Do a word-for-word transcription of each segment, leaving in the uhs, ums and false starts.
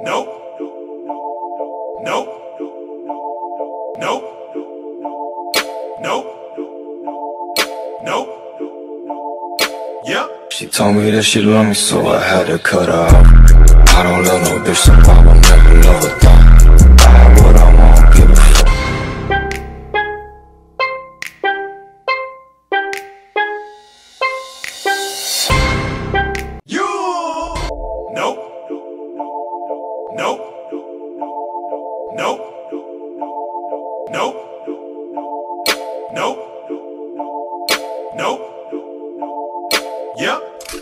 Nope. Nope. Nope. Nope. Nope. Yep. She told me that she loved me, so I had to cut her off. I don't love no bitch, so I will never love a thought. Buy what I want, give a fuck. You. Nope. Nope. Nope. Nope. Nope. Nope. Yep.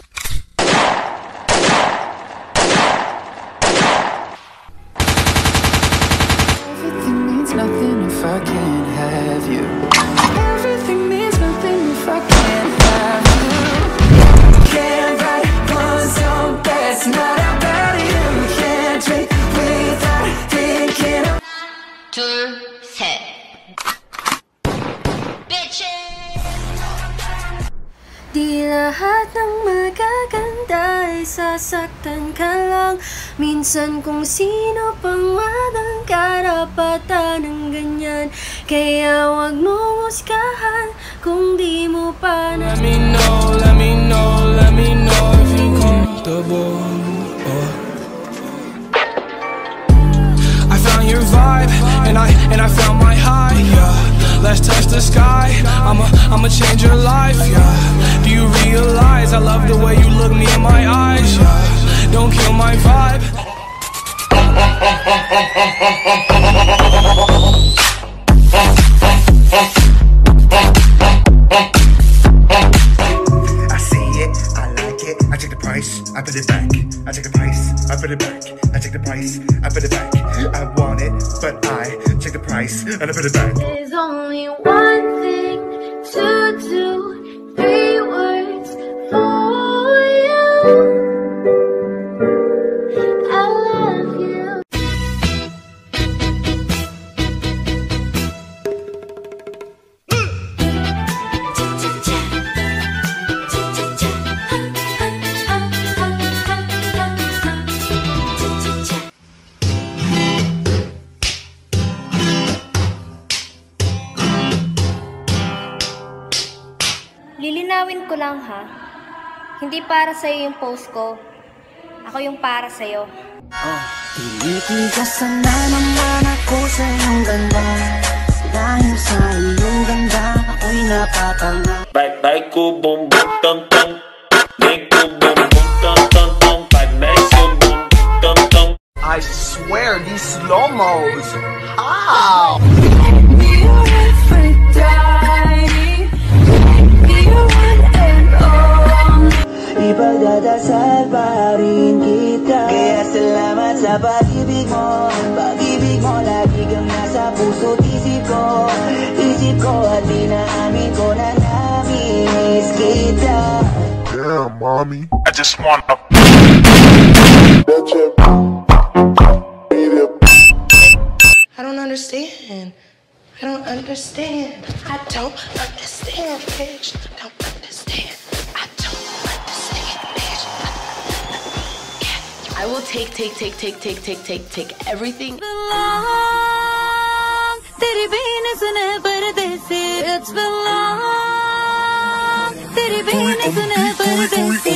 Everything means nothing if I can't have you. Everything means nothing if I can't have you. Can't write one song that's not about you. Can't drink without thinking of 둘, 셋. Di lahat ng magaganda ay sasaktan ka lang. Minsan kung sino pang walang karapatan ng ganyan. Kaya wag mong husgahan kung di mo pa na. Let me know, let me know, let me know if you're comfortable. Oh. I found your vibe, and I and I found my high, yeah. Let's touch the sky, I'ma, I'ma change your life, yeah. Do you realize I love the way you look me in my eyes, yeah. Don't kill my vibe. I see it, I like it, I take the price, I put it back. I take the price, I put it back. I take the price, I put it back. I want it, but I take the price and I put it back. There's only one thing to do, three words for you. I love you. Lilinawin ko lang ha, hindi para sa'yo yung post ko, ako yung para sa'yo. Oh, tinitigasan na naman ako sa iyong ganda. Dahil sa iyong ganda, ako'y napatanga. Baik baik ko bum bum tum tum, make ko bum bum tum tum tum, baik baik ko bum tum tum. I swear these slow-mos. How? Ipagdadasal pa rin kita. Kaya salamat sa pag-ibig mo. Pag-ibig mo lagi kang nasa puso't isip ko. Isip ko at inaamin ko na namiss kita. Damn, mommy. I just wanna. I don't understand. I don't understand. I don't understand, bitch. I don't understand. I don't understand, bitch. I will take, take, take, take, take, take, take, take everything. तेरी बीन सुने परदेसी, it's been long. तेरी बीन सुने परदेसी.